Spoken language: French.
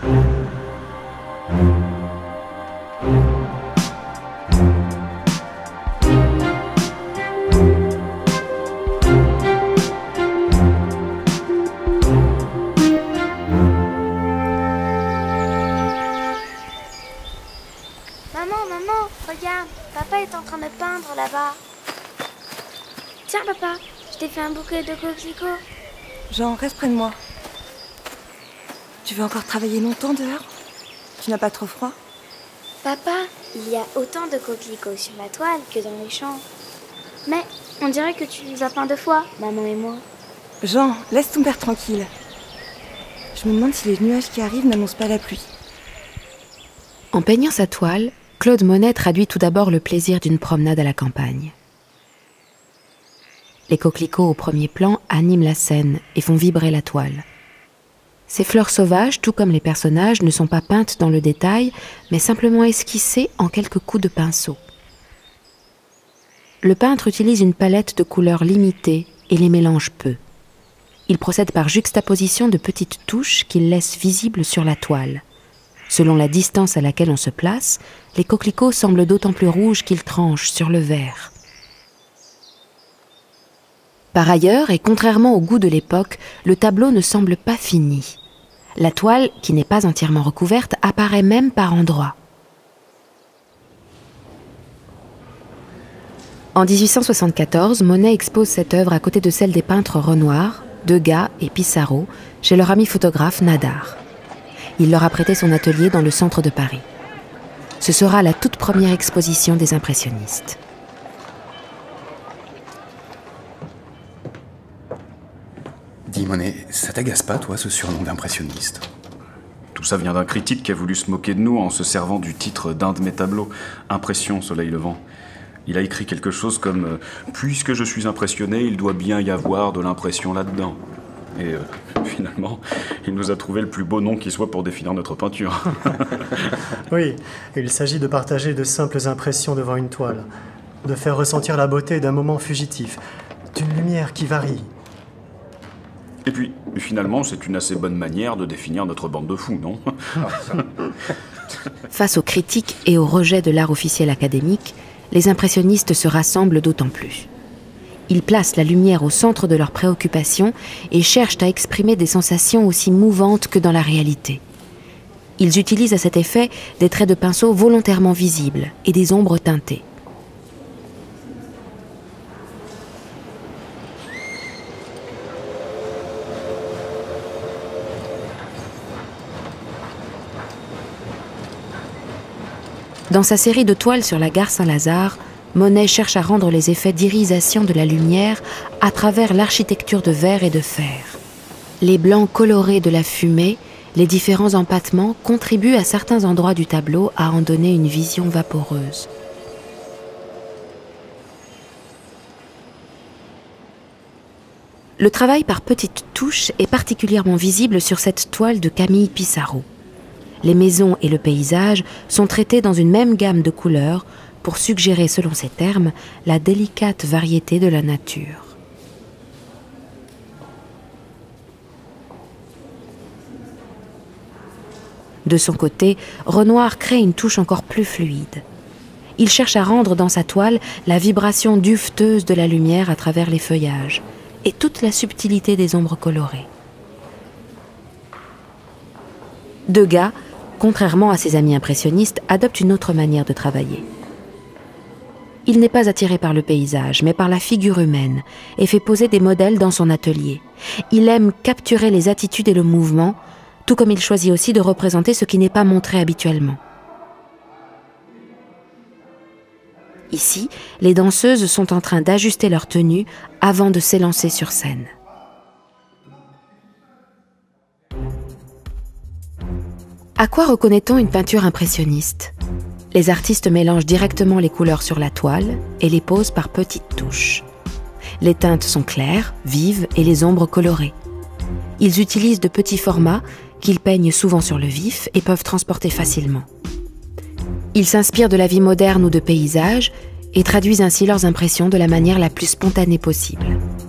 Maman, regarde, papa est en train de peindre là-bas. Tiens papa, je t'ai fait un bouquet de coquelicots. Jean, reste près de moi. Tu veux encore travailler longtemps dehors? Tu n'as pas trop froid? Papa, il y a autant de coquelicots sur la toile que dans les champs. Mais on dirait que tu nous as peint 2 fois, maman et moi. Jean, laisse ton père tranquille. Je me demande si les nuages qui arrivent n'annoncent pas la pluie. En peignant sa toile, Claude Monet traduit tout d'abord le plaisir d'une promenade à la campagne. Les coquelicots au premier plan animent la scène et font vibrer la toile. Ces fleurs sauvages, tout comme les personnages, ne sont pas peintes dans le détail, mais simplement esquissées en quelques coups de pinceau. Le peintre utilise une palette de couleurs limitée et les mélange peu. Il procède par juxtaposition de petites touches qu'il laisse visibles sur la toile. Selon la distance à laquelle on se place, les coquelicots semblent d'autant plus rouges qu'ils tranchent sur le verre. Par ailleurs, et contrairement au goût de l'époque, le tableau ne semble pas fini. La toile, qui n'est pas entièrement recouverte, apparaît même par endroits. En 1874, Monet expose cette œuvre à côté de celle des peintres Renoir, Degas et Pissarro, chez leur ami photographe Nadar. Il leur a prêté son atelier dans le centre de Paris. Ce sera la toute première exposition des impressionnistes. Dis Monet, ça t'agace pas, toi, ce surnom d'impressionniste? Tout ça vient d'un critique qui a voulu se moquer de nous en se servant du titre d'un de mes tableaux, Impression, soleil levant. Il a écrit quelque chose comme « Puisque je suis impressionné, il doit bien y avoir de l'impression là-dedans ». Et finalement, il nous a trouvé le plus beau nom qui soit pour définir notre peinture. Oui, il s'agit de partager de simples impressions devant une toile, de faire ressentir la beauté d'un moment fugitif, d'une lumière qui varie. Et puis, finalement, c'est une assez bonne manière de définir notre bande de fous, non? Face aux critiques et au rejet de l'art officiel académique, les impressionnistes se rassemblent d'autant plus. Ils placent la lumière au centre de leurs préoccupations et cherchent à exprimer des sensations aussi mouvantes que dans la réalité. Ils utilisent à cet effet des traits de pinceau volontairement visibles et des ombres teintées. Dans sa série de toiles sur la gare Saint-Lazare, Monet cherche à rendre les effets d'irisation de la lumière à travers l'architecture de verre et de fer. Les blancs colorés de la fumée, les différents empattements contribuent à certains endroits du tableau à en donner une vision vaporeuse. Le travail par petites touches est particulièrement visible sur cette toile de Camille Pissarro. Les maisons et le paysage sont traités dans une même gamme de couleurs pour suggérer, selon ses termes, la délicate variété de la nature. De son côté, Renoir crée une touche encore plus fluide. Il cherche à rendre dans sa toile la vibration duveteuse de la lumière à travers les feuillages et toute la subtilité des ombres colorées. Degas, contrairement à ses amis impressionnistes, adopte une autre manière de travailler. Il n'est pas attiré par le paysage, mais par la figure humaine, et fait poser des modèles dans son atelier. Il aime capturer les attitudes et le mouvement, tout comme il choisit aussi de représenter ce qui n'est pas montré habituellement. Ici, les danseuses sont en train d'ajuster leur tenue avant de s'élancer sur scène. À quoi reconnaît-on une peinture impressionniste? Les artistes mélangent directement les couleurs sur la toile et les posent par petites touches. Les teintes sont claires, vives et les ombres colorées. Ils utilisent de petits formats qu'ils peignent souvent sur le vif et peuvent transporter facilement. Ils s'inspirent de la vie moderne ou de paysages et traduisent ainsi leurs impressions de la manière la plus spontanée possible.